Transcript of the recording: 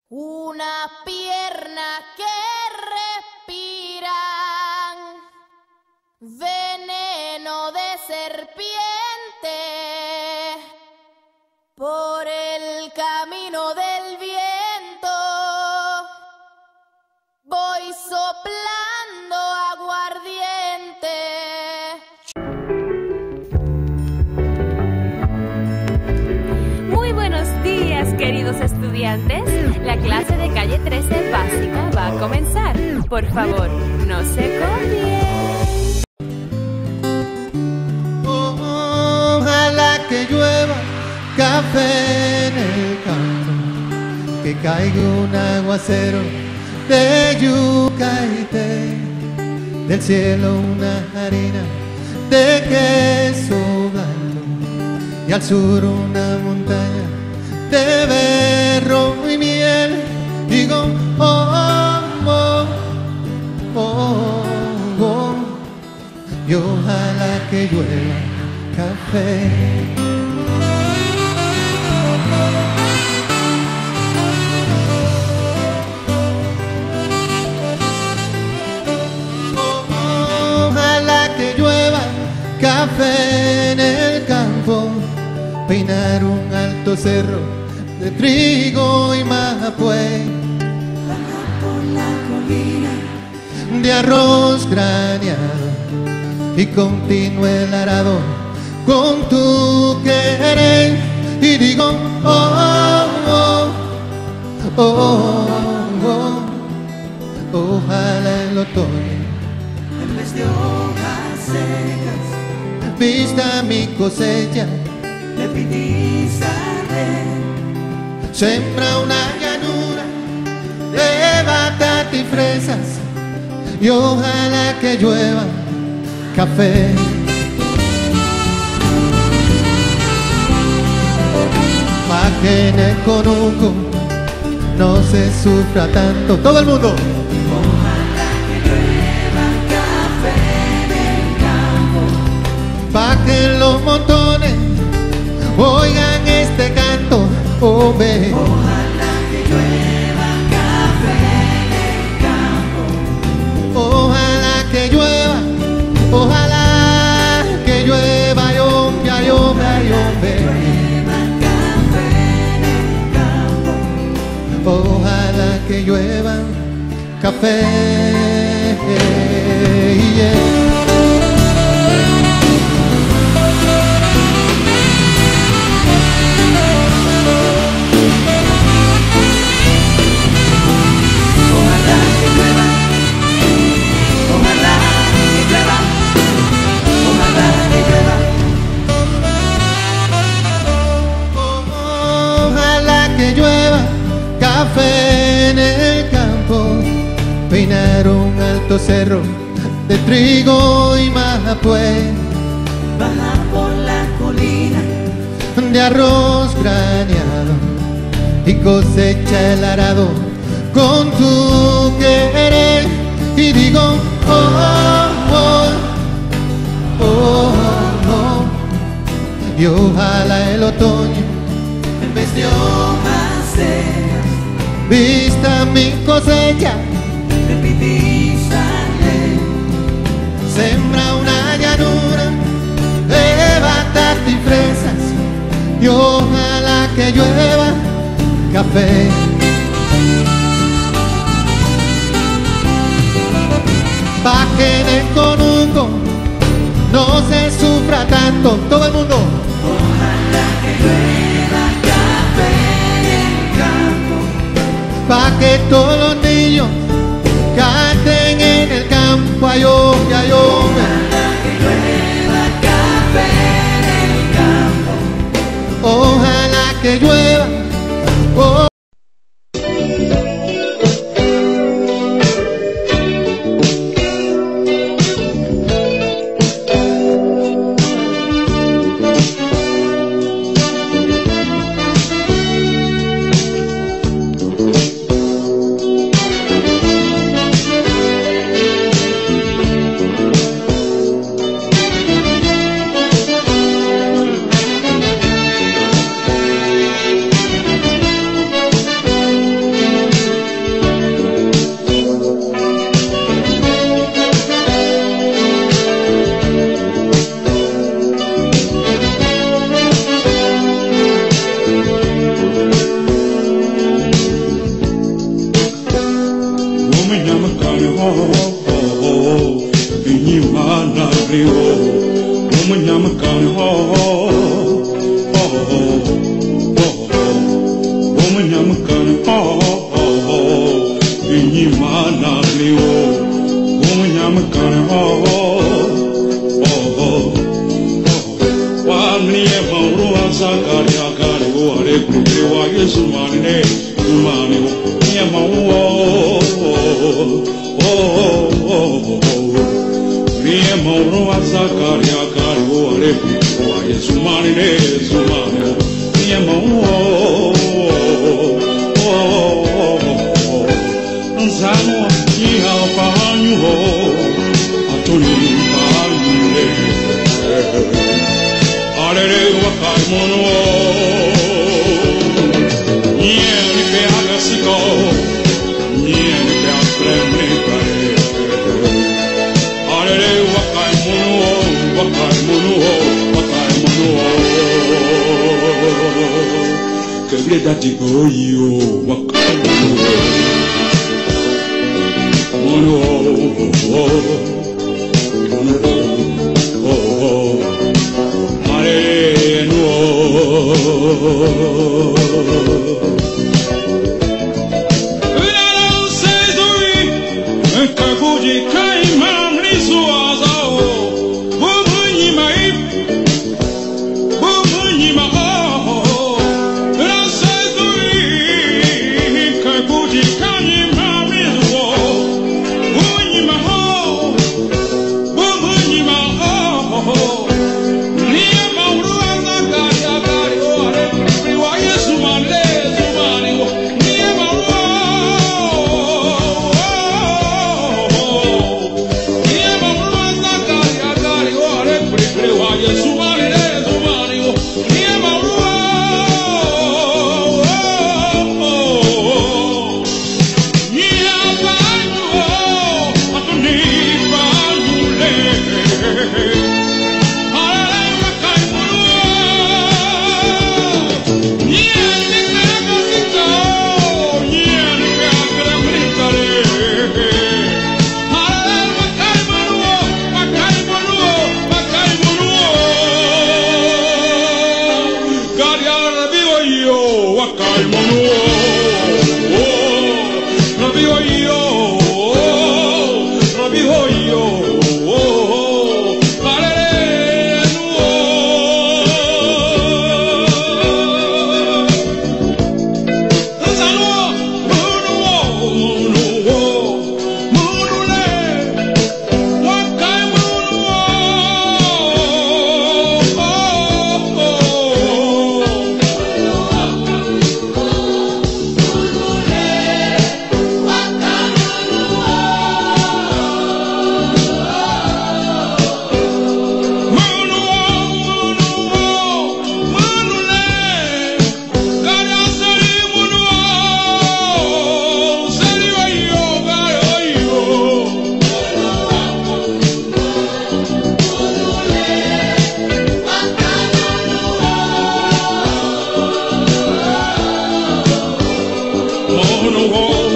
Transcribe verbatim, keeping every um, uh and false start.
Una pierna que respiran veneno de serpiente por el camino del viento. Voy soplando aguardiente. Muy buenos días, queridos estudiantes. La clase de calle trece básica va a comenzar. Por favor, no se copien. Ojalá que llueva café en el campo, que caiga un aguacero de yuca y té, del cielo una harina de queso blanco y al sur una montaña de berro y miel. Digo, oh, oh, oh, oh, y ojalá que llueva café. Ojalá que llueva café en el campo, peinar un alto cerro de trigo y mapué, bajar por la colina de arroz graneado y continúe el arado con tu querer. Y digo, oh, oh, oh, oh, ojalá el otoño en vez de hojas secas vista mi cosecha, de pitizaré. Sembra una llanura de batata y fresas y ojalá que llueva café. Pa' que en el conuco no se sufra tanto. Todo el mundo. Ojalá que llueva café en el campo, Pa' que los montones oigan este canto. Oh, ve. ojalá que llueva café en el campo, Ojalá que llueva, ojalá que llueva, yombe, yombe, yombe. llueva café en el campo. Ojalá que llueva café. Yeah. Ojalá que llueva, ojalá que llueva, ojalá que llueva. Ojalá que llueva café en el campo, peinar un alto cerro de trigo y mapué, Bajar por la colina de arroz graneado y cosecha el arado con tu querer. Y digo, oh, oh, oh, oh, y ojalá el otoño en vez de hojas secas vista mi cosecha, de pitizaré. sembra una llanura de batata y fresas y ojalá que llueva café. Pa' que en el conuco no se sufra tanto. Todo el mundo. Ojalá que llueva café en el campo, Pa' que todos los niños canten en el campo. Ayombe, ayombe. ojalá que llueva café en el campo. Ojalá que llueva. Oh. Inyimana rio, umunyamakan ho, umunyamakan ho, inyimana rio, umunyamakan ho, wamniye mauru asakari akari wo are kuri wa Yesu mane, mane wo niye mauru. Niye mauru asakari akari wo are kuri wa Yesu mane, mane wo niye mauru. Nzano niha pahanyu ho, atoni pahanyu le. Alere wakai mono, niye ni pe agasiko, niye ni pe akremne kare. Alere wakai mono, wakai mono, wakai mono. Kevle dati goyo, wakai mono, mono, mono. On the wall.